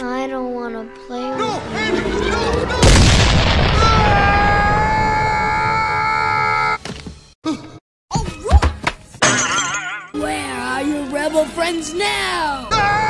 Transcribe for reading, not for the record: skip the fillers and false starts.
I don't want to play with you. Andy, no! Where are your rebel friends now?